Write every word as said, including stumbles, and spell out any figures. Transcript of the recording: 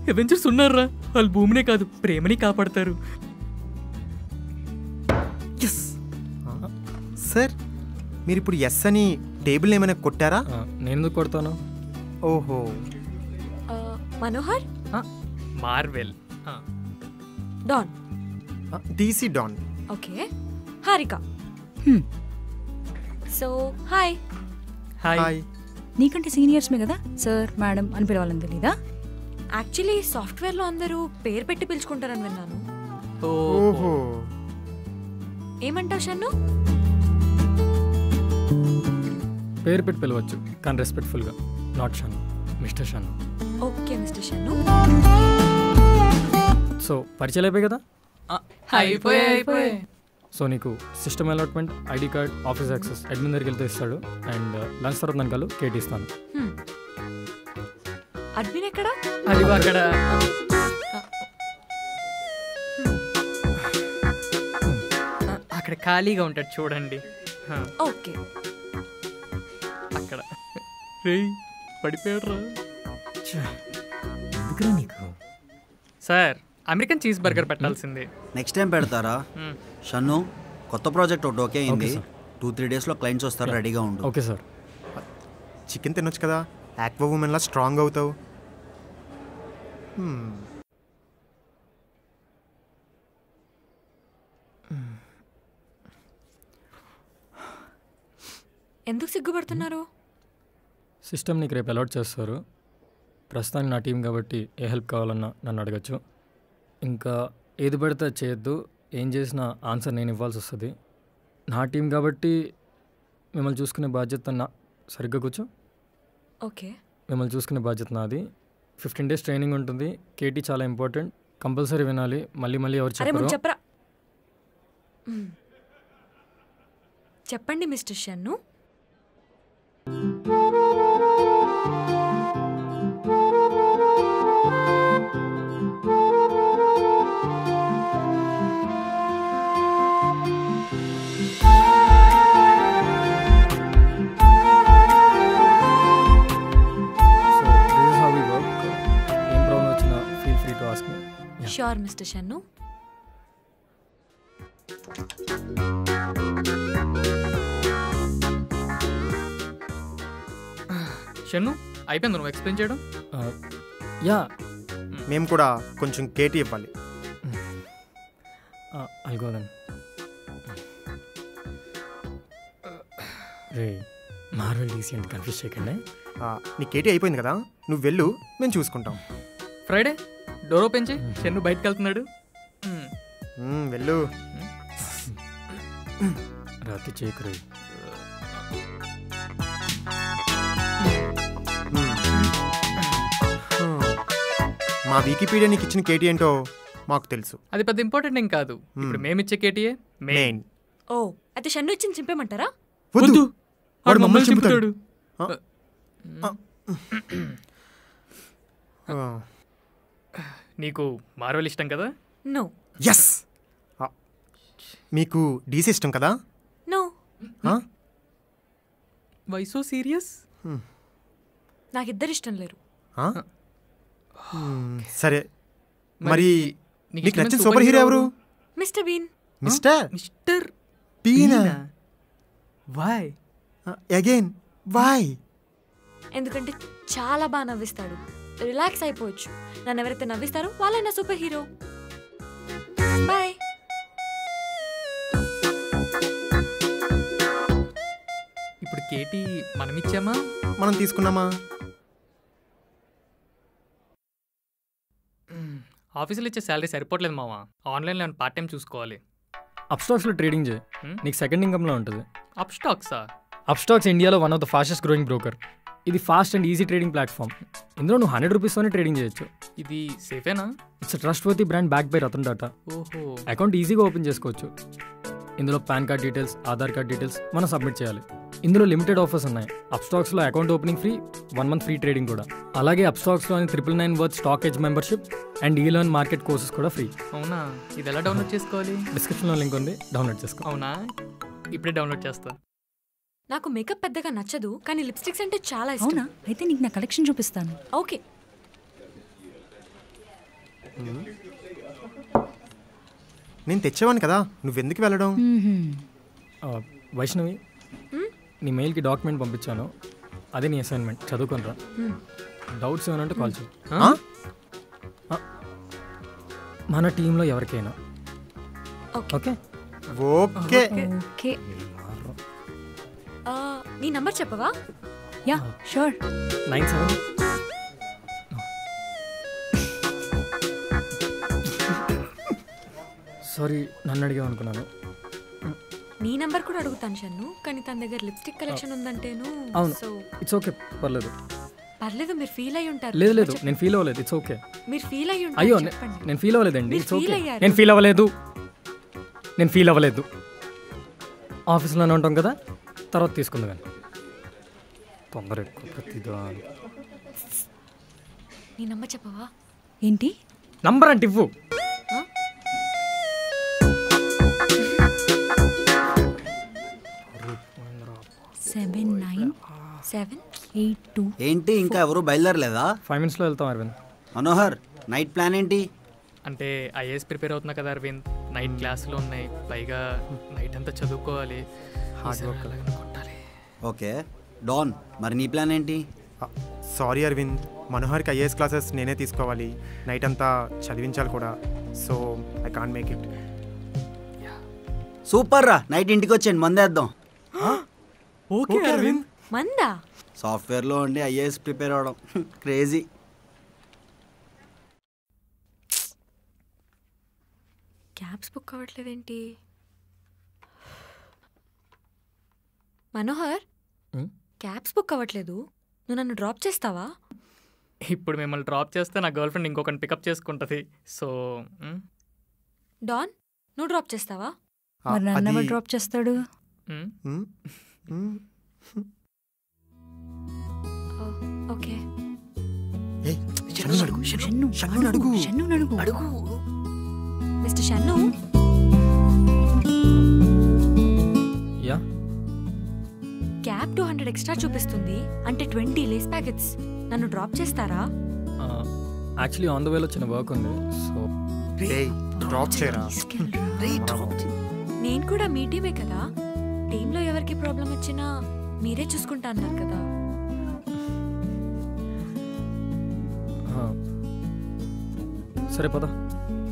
Avengers ఉన్నారా, వాళ్ళు భూమినే కాదు ప్రేమని కాపాడతారు. ఎస్ సార్, మీరు ఇప్పుడు ఎస్ అని టేబుల్ ఏమైనా కొట్టారా? నేను ఎందుకు కొడతాను? ఓహో. Manohar, Marvel, Don, DC Don. Okay. Harika. So hi. Hi. నీకంటే సీనియర్స్ మే కదా సార్ మేడం అని పిలవాలని తెలీదా? యాక్చువల్లీ సాఫ్ట్వేర్ లో అందరూ పేరు పెట్టి పిలుచుకుంటారని విన్నాను. ఓహో. ఏమంటావు షన్ను? పేరు పెట్టి పిలవచ్చు కానీ రెస్పెక్ట్ఫుల్గా. Not Shannu, mister Shannu. Okay mister Shannu. So పరిచయాలు అయిపోయి కదా? అయిపోయాయి అయిపోయాయి. సో నీకు system allotment, ID card, office access admin దగ్గరికి వెళ్తే ఇస్తాడు. అండ్ లంచ్ తర్వాత నన్ను కేటీ ఇస్తాను. అడ్మిన్ ఎక్కడా? అది అక్కడ అక్కడ ఖాళీగా ఉంటాడు చూడండి. ఓకే. అక్కడ రేయ్ పడిపోయాడు నీకు. సార్ అమెరికన్ చీజ్ బర్గర్ పెట్టాల్సిందే. నెక్స్ట్ టైం పెడతారా? షన్ను, కొత్త ప్రాజెక్ట్ ఒకటి ఓకే అయింది. టూ త్రీ డేస్లో క్లయింట్స్ వస్తారు, రెడీగా ఉండు. Okay sir. చికెన్ తినొచ్చు కదా, యాక్వా ఉమెన్లా స్ట్రాంగ్ అవుతావు. ఎందుకు సిగ్గుపడుతున్నారు? సిస్టమ్ నీకు రేపు అలాట్ చేస్తారు. ప్రస్తుతానికి నా టీం కాబట్టి ఏ హెల్ప్ కావాలన్నా నన్ను అడగచ్చు. ఇంకా ఏది పడితే చేయొద్దు. ఏం చేసినా ఆన్సర్ నేను ఇవ్వాల్సి వస్తుంది. నా టీం కాబట్టి మిమ్మల్ని చూసుకునే బాధ్యత నా. సరిగ్గా కూర్చో. ఓకే. మిమ్మల్ని చూసుకునే బాధ్యత నాది. ఫిఫ్టీన్ డేస్ ట్రైనింగ్ ఉంటుంది. కేటీ చాలా ఇంపార్టెంట్, కంపల్సరీ వినాలి. మళ్ళీ మళ్ళీ ఎవరు చెప్పరు. చెప్పరా చెప్పండి mister Shannu. Sure, Mister Shannu. Shannu అయిపోయింది నువ్వు ఎక్స్ప్లెయిన్ చేయడం? యా, మేము కూడా కొంచెం కేటీ ఇవ్వాలి. అల్గోదన్ రే, మార్వెల్ డీసీ అంటే కన్ఫ్యూజ్ చేయకండి. నీ కేటీ అయిపోయింది కదా, నువ్వు వెళ్ళు, మేము చూసుకుంటాం. ఫ్రైడే డోర్ ఓపెన్ చేయి, షన్ను బయటకు వెళ్తున్నాడు. వెళ్ళు. రాత్రి చేయకురే. మా వికీపీడియా నీకు ఇచ్చిన కేటీ ఏంటో మాకు తెలుసు. అది పెద్ద ఇంపార్టెంట్ ఏం కాదు. ఇప్పుడు మేమిచ్చే కేటీయే మెయిన్. ఓ, అయితే షన్ను ఇచ్చింది చింపేమంటారా? వద్దు, వాడు మమ్మల్ని చింపుతాడు. నీకు మార్వెల్ ఇష్టం కదా? నో. ఎస్. మీకు డీసీ ఇష్టం కదా? నో. Why so serious? నాకిద్దరు ఇష్టం లేరు. సరే, మరి నీకు నచ్చిన సూపర్ హీరో ఎవరు? Mister bean. Mister mister bean. Why again why? ఎందుకంటే చాలా బాగా నవ్విస్తాడు. రిలాక్స్ అయిపోవచ్చు. నన్ను ఎవరైతే నవ్విస్తారో వాళ్ళే నా సూపర్ హీరో. బాయ్. ఇప్పుడు కేటీ మనం ఇచ్చామా మనం తీసుకున్నామా? ఆఫీసులో ఇచ్చే శాలరీ సరిపోవట్లేదు మావా. ఆన్లైన్లో ఏమైనా పార్ట్ టైం చూసుకోవాలి. అప్స్టాక్స్లో ట్రేడింగ్ చేయి, నీకు సెకండ్ ఇన్కమ్లో ఉంటుంది. అప్ స్టాక్సా? అప్స్టాక్స్ ఇండియాలో one of the fastest growing broker. ఇది fast and easy trading platform. ఇందులో నువ్వు హండ్రెడ్ రూపీస్తోనే ట్రేడింగ్ చేయొచ్చు. ఇది సేఫేనా? It's trustworthy brand back by Ratan Tata. ఓహో. అకౌంట్ ఈజీగా ఓపెన్ చేసుకోవచ్చు. ఇందులో PAN card details, Aadhaar card details మనం సబ్మిట్ చేయాలి. ఇందులో లిమిటెడ్ ఆఫర్స్ ఉన్నాయి. అప్స్టాక్స్లో account opening free, one month free trading కూడా. అలాగే అప్స్టాక్స్లోని triple nine worth stock edge membership and ఈ లర్న్ మార్కెట్ కోర్సెస్ కూడా ఫ్రీ. అవునా? ఇది ఎలా డౌన్లోడ్ చేసుకోవాలి? డిస్క్రిప్షన్లో లింక్ ఉంది, డౌన్లోడ్ చేసుకో. అవునా? ఇప్పుడే డౌన్లోడ్ చేస్తా. నాకు మేకప్ పెద్దగా నచ్చదు, కానీ లిప్స్టిక్స్ అంటే చాలా ఇష్టం. అవునా? అయితే నీకు నా కలెక్షన్ చూపిస్తాను. ఓకే. నేను తెచ్చేవాను కదా, నువ్వెందుకు వెళ్ళడం? ఆ, వైష్ణవి నీ మెయిల్కి డాక్యుమెంట్ పంపించాను, అదే నీ అసైన్మెంట్, చదువుకునిరా. డౌట్స్ ఏమైనా కాల్ చేయి. ఆ? ఆ, మన టీంలో ఎవరికైనా. ఓకే ఓకే ఓకే నీ నంబర్ చెప్పవా? Ya sure. Nine seven sorry నన్ను అడిగావు అనుకున్నాను. నీ నంబర్ కూడా అడుగుతాను షన్ను, కానీ తన దగ్గర లిప్స్టిక్ కలెక్షన్ ఉందంటేను. అవును సో ఇట్స్ ఓకే, పర్లేదు. పర్లేదు, మీరు ఫీల్ అయ్యి ఉంటారు. లేదు లేదు నేను ఫీల్ అవ్వలేదు, ఇట్స్ ఓకే. మీరు ఫీల్ అయ్యి అయ్యో ఉంటారు, నే- చెప్పండి. నేను ఫీల్ అవ్వలేదండి, మీరు ఇట్స్ feel ఓకే. అయ్యారు. నేను ఫీల్ అవ్వలేదు, నేను ఫీల్ అవ్వలేదు. ఆఫీస్లోనే ఉంటాం కదా, తర్వాత తీసుకుందాం కానీ. తొందర ఎక్కువ ప్రతిదా. నీ నంబర్ చెప్పవా? ఏంటి? నంబర్ అంటే ఇవ్వు. Seven nine seven eight two. ఏంటి ఇంకా ఎవరు బయలుదేరలేదా? ఫైవ్ మినిట్స్లో వెళ్తాం అరవింద్. మనోహర్, నైట్ ప్లాన్ ఏంటి? అంటే ఐఏఎస్ ప్రిపేర్ అవుతున్నా కదా అరవింద్, నైట్ క్లాసులు ఉన్నాయి, పైగా నైట్ అంతా చదువుకోవాలి, హార్డ్ వర్క్ కొట్టాలి. ఓకే డాన్, మరి నీ ప్లాన్ ఏంటి? సారీ అరవింద్, మనోహర్కి ఐఏఎస్ క్లాసెస్ నేనే తీసుకోవాలి, నైట్ అంతా చదివించాలి కూడా, so I can't make it. Super రా, నైట్ ఇంటికి వచ్చేయండి, మందేద్దాం. ఓకే అరవింద్. మందా? సాఫ్ట్వేర్లో ఉండి ఐఏఎస్ ప్రిపేర్ అవడం క్రేజీ. క్యాబ్స్ బుక్ అవ్వట్లేదేంటి? మనోహర్, Hmm? క్యాబ్స్ బుక్ అవ్వట్లేదు, నువ్వు నన్ను డ్రాప్ చేస్తావా? ఇప్పుడు మిమ్మల్ని డ్రాప్ చేస్తే నా గర్ల్ ఫ్రెండ్ ఇంకొకరిని పికప్ చేసుకుంటుంది. సో మ్, డాన్, నువ్వు డ్రాప్ చేస్తావా? ఆ, మరి నన్ను ఎవరు అది- డ్రాప్ చేస్తాడు? Hmm, hmm, hmm. Oh, okay. ఏయ్, షన్నుని అడుగు, షన్ను షన్నుని అడుగు. షన్ను అడుగు అడుగు. Mister Shannu, ya cab two hundred extra చూపిస్తుంది, అంటే ట్వంటీ లేస్ ప్యాకెట్స్. నన్ను డ్రాప్ చేస్తారా? యాక్చువల్లీ ఆన్ ద వేలో చిన్న వర్క్ ఉంది, సో ఏయ్, డ్రాప్ చేయరా. నేను కూడా మీ టీమే కదా, టీంలో ఎవరికి ప్రాబ్లం వచ్చినా మీరే చూసుకుంటా అన్నారు కదా. సరే పద.